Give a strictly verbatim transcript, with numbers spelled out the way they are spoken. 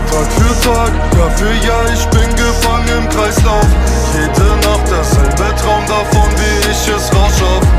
Tag für Tag, Jahr für Jahr, ich bin gefangen im Kreislauf. Jede Nacht derselbe Traum davon, wie ich es rausschaff.